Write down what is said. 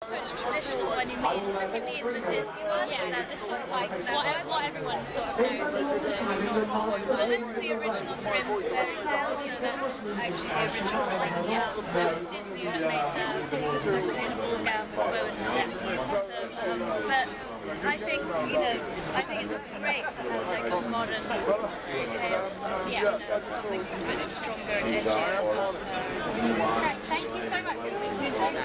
So it's traditional when you mean, so if you mean the Disney one, Yeah, this is like that what everyone sort of knows. well, this is the original Grimm's fairy tale, so that's actually the original one. It was Disney that made that in a ball gown with a bow and arrow. So, but I think, I think it's great to have like a modern tale, something a bit stronger and edgier. Great, thank you so much.